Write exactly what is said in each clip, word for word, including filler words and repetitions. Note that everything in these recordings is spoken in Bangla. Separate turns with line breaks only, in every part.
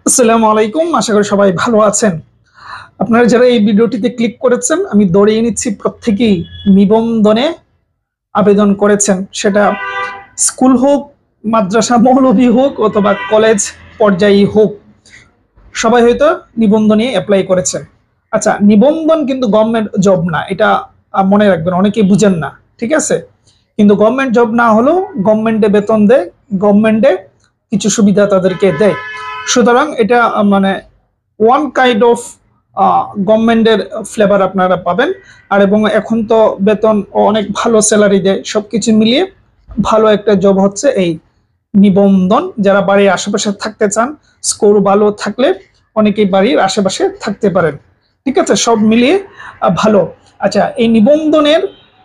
আসসালামু আলাইকুম, আশা করি সবাই ভালো আছেন। আপনারা যারা এই ভিডিওটিতে ক্লিক করেছেন, আমি ধরেই নিচ্ছি প্রত্যেকেই নিবন্ধনে আবেদন করেছেন। সেটা স্কুল হোক, মাদ্রাসা মৌলভী হোক অথবা কলেজ পর্যায়ে হোক, সবাই হয়তো নিবন্ধনে অ্যাপ্লাই করেছেন। আচ্ছা, নিবন্ধন কিন্তু গভর্নমেন্ট জব না, এটা মনে রাখবেন, অনেকেই বুঝেন না, ঠিক আছে? কিন্তু গভর্নমেন্ট জব না হলেও গভর্নমেন্টে বেতন দেয়, গভর্নমেন্টে কিছু সুবিধা তাদেরকে দেয়। সুতরাং এটা মানে ওয়ান কাইন্ড অফ গভর্নমেন্টের ফ্লেভার আপনারা পাবেন। আর এবং এখন তো বেতন অনেক ভালো স্যালারি দেয়, সবকিছু মিলিয়ে ভালো একটা জব হচ্ছে এই নিবন্ধন। যারা বাড়ির আশেপাশে থাকতে চান, স্কোর ভালো থাকলে অনেকেই বাড়ির আশেপাশে থাকতে পারেন, ঠিক আছে? সব মিলিয়ে ভালো। আচ্ছা, এই নিবন্ধনের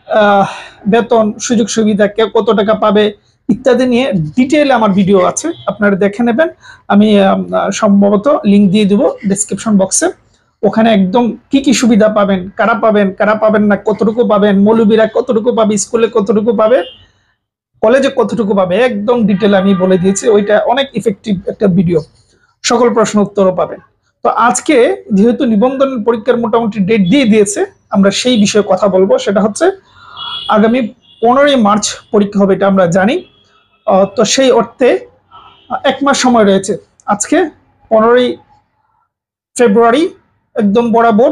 বেতন, সুযোগ সুবিধা, কে কত টাকা পাবে ইত্যাদি নিয়ে ডিটেইলে আমার ভিডিও আছে, আপনারা দেখে নেবেন। আমি সম্ভবত লিঙ্ক দিয়ে দেবো ডেসক্রিপশন বক্সে। ওখানে একদম কি কি সুবিধা পাবেন, কারা পাবেন, কারা পাবেন না, কতটুকু পাবেন, মৌলবীরা কতটুকু পাবে, স্কুলে কতটুকু পাবে, কলেজে কতটুকু পাবে, একদম ডিটেল আমি বলে দিয়েছি। ওইটা অনেক ইফেক্টিভ একটা ভিডিও, সকল প্রশ্ন উত্তরও পাবেন। তো আজকে যেহেতু নিবন্ধন পরীক্ষার মোটামুটি ডেট দিয়ে দিয়েছে, আমরা সেই বিষয়ে কথা বলবো। সেটা হচ্ছে আগামী পনেরোই মার্চ পরীক্ষা হবে, এটা আমরা জানি। তো সেই অর্থে এক মাস সময় রয়েছে। আজকে পনেরোই ফেব্রুয়ারি, একদম বরাবর,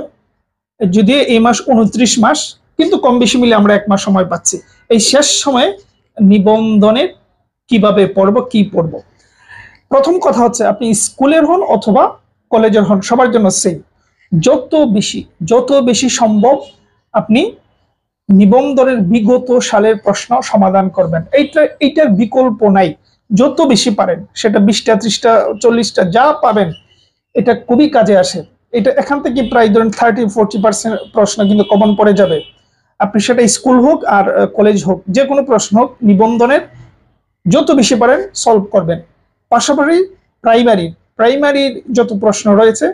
যদি এই মাস উনত্রিশ মাস, কিন্তু কম বেশি মিলে আমরা এক মাস সময় পাচ্ছি। এই শেষ সময়ে নিবন্ধনের কিভাবে পড়বো, কি পড়বো। প্রথম কথা হচ্ছে, আপনি স্কুলের হন অথবা কলেজের হন, সবার জন্য সেম। যত বেশি যত বেশি সম্ভব আপনি নিবন্ধনের বিগত সালের প্রশ্ন সমাধান করবেন। এইটা এইটার বিকল্প নাই। যত বেশি পারেন, সেটা বিশটা, ত্রিশটা, চল্লিশটা, যা পাবেন, এটা খুবই কাজে আসে। এটা এখান থেকে প্রায় ধরেন থার্টি ফোরটি পার্সেন্ট প্রশ্ন কিন্তু কমন পড়ে যাবে। আপনি সেটা স্কুল হোক আর কলেজ হোক, যে কোনো প্রশ্ন হোক, নিবন্ধনের যত বেশি পারেন সলভ করবেন। পাশাপাশি প্রাইমারি প্রাইমারির যত প্রশ্ন রয়েছে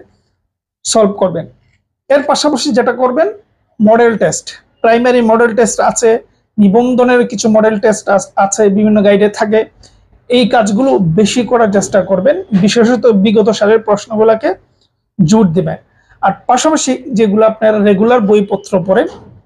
সলভ করবেন। এর পাশাপাশি যেটা করবেন, model test. Primary model test আছে, নিবন্ধনের কিছু মডেল টেস্ট আছে, বিভিন্ন গাইডে থাকে। এই কাজগুলো বেশি করার চেষ্টা করবেন, বিশেষত বিগত সালের প্রশ্নগুলোকে জোর দেবেন। আর পাশাপাশি যেগুলো আপনারা রেগুলার বইপত্র পড়েন,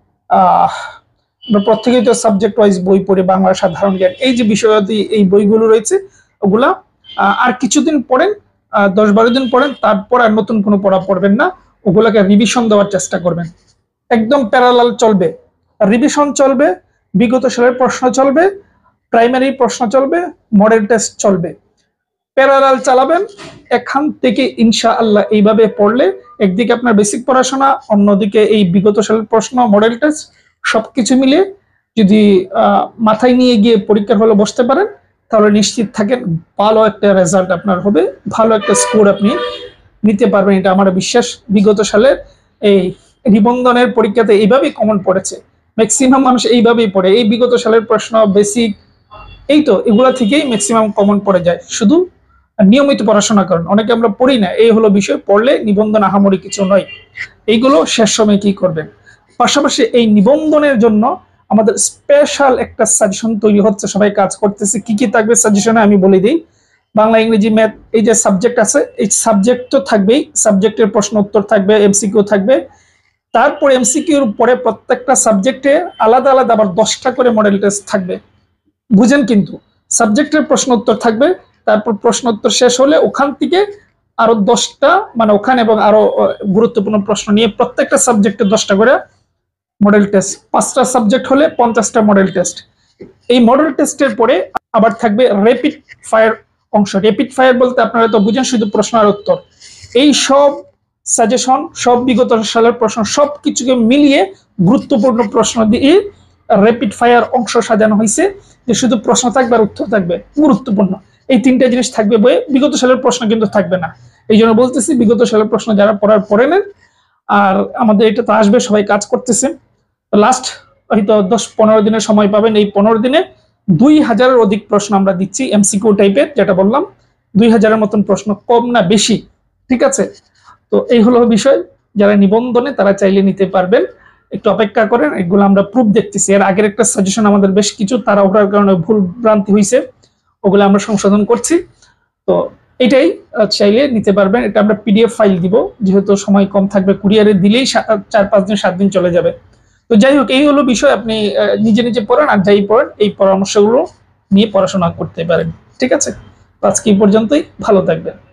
আহ প্রত্যেকেই তো সাবজেক্ট ওয়াইজ বই পড়ে, বাংলা, সাধারণ জ্ঞান, এই যে বিষয়াদি, এই বইগুলো রয়েছে, ওগুলা আর কিছুদিন পড়েন, দশ বারো দিন পড়েন, তারপর আর নতুন কোনো পড়া পড়বেন না। ওগুলাকে রিভিশন দেওয়ার চেষ্টা করবেন। একদম প্যারালাল চলবে, রিভিশন চলবে, বিগত সালের প্রশ্ন চলবে, প্রাইমারি প্রশ্ন চলবে, মডেল টেস্ট চলবে, প্যারালাল চালাবেন। এখান থেকে ইনশাআল্লাহ এইভাবে পড়লে একদিকে আপনার বেসিক পড়াশোনা, অন্যদিকে এই বিগত সালের প্রশ্ন, মডেল টেস্ট, সবকিছু মিলে যদি মাথায় নিয়ে গিয়ে পরীক্ষার হলে বসতে পারেন, তাহলে নিশ্চিত থাকেন ভালো একটা রেজাল্ট আপনার হবে, ভালো একটা স্কোর আপনি নিতে পারবেন। এটা আমার বিশ্বাস। বিগত সালের এই নিবন্ধনের পরীক্ষাতে এইভাবেই কমন পড়েছে, ম্যাক্সিমাম মানুষ এইভাবেই পড়ে। এই বিগত সালের প্রশ্ন, বেসিক, এই তো এগুলা থেকেই ম্যাক্সিমাম কমন পড়ে যায়। শুধু নিয়মিত পড়াশোনা করেন, অনেকে আমরা পড়ি না, এই হলো বিষয়। পড়লে নিবন্ধন আহামরি কিছু নয়। এইগুলো শেষ সময় কি করবেন। পাশাপাশি এই নিবন্ধনের জন্য আমাদের স্পেশাল একটা সাজেশন তৈরি হচ্ছে, সবাই কাজ করতেছে। কি কি থাকবে সাজেশনে আমি বলে দিই। বাংলা, ইংরেজি, ম্যাথ, এই যে সাবজেক্ট আছে, এই সাবজেক্ট তো থাকবেই, সাবজেক্টের প্রশ্ন উত্তর থাকবে, এমসিকিউ থাকবে। তারপর এমসিকিউর পরে প্রত্যেকটা সাবজেক্টে আলাদা আলাদা আবার দশটা করে মডেল টেস্ট থাকবে। বুঝেন? কিন্তু সাবজেক্টের প্রশ্ন উত্তর থাকবে, তারপর প্রশ্ন উত্তর শেষ হলে ওখান থেকে আরো দশটা, মানে ওখানে এবং আরো গুরুত্বপূর্ণ প্রশ্ন নিয়ে প্রত্যেকটা সাবজেক্টে দশটা করে মডেল টেস্ট। পাঁচটা সাবজেক্ট হলে পঞ্চাশটা মডেল টেস্ট। এই মডেল টেস্টের পরে আবার থাকবে র্যাপিড ফায়ার অংশ। র্যাপিড ফায়ার বলতে আপনারা তো বুঝেন, শুধু প্রশ্ন আর উত্তর। এই সব সাজেশন, সব বিগত সালের প্রশ্ন, সব কিছুকে মিলিয়ে গুরুত্বপূর্ণ প্রশ্ন দিয়ে র্যাপিড ফায়ার অংশ সাজানো হয়েছে, যে শুধু প্রশ্ন থাকবে আর উত্তর থাকবে, গুরুত্বপূর্ণ। এই তিনটা জিনিস থাকবে বইয়ে, বিগত সালের প্রশ্ন কিন্তু থাকবে না। এই জন্য বলতেছি, বিগত সালের প্রশ্ন যারা পড়ার পড়ে নেন। আর আমাদের এটা তো আসবে, সবাই কাজ করতেছে। লাস্ট হয়তো দশ পনেরো দিনের সময় পাবেন। এই পনেরো দিনে দুই হাজারের অধিক প্রশ্ন আমরা দিচ্ছি, এমসিকিউ টাইপের, যেটা বললাম দুই হাজারের মতন প্রশ্ন, কম না বেশি, ঠিক আছে? তো এই হলো বিষয়। যারা নিবন্ধনে, তারা চাইলে নিতে পারবেন, একটু অপেক্ষা করেন। এগুলো আমরা প্রুফ দেখতেছি। এর আগের একটা সাজেশন আমাদের বেশ কিছু তাড়াহুড়ার কারণে ভুল ভ্রান্তি হয়েছে, ওগুলো আমরা সংশোধন করছি। তো এটাই চাইলে নিতে পারবেন। এটা আমরা পিডিএফ ফাইল দিব, যেহেতু সময় কম থাকবে, কুরিয়ারে দিলেই চার পাঁচ দিন সাত দিন চলে যাবে। তো যাই হোক, এই হলো বিষয়। আপনি নিজে নিজে পড়েন, আর যাই পড়েন এই পরামর্শগুলো নিয়ে পড়াশোনা করতে পারেন। ঠিক আছে, তো আজকে এই পর্যন্তই, ভালো থাকবেন।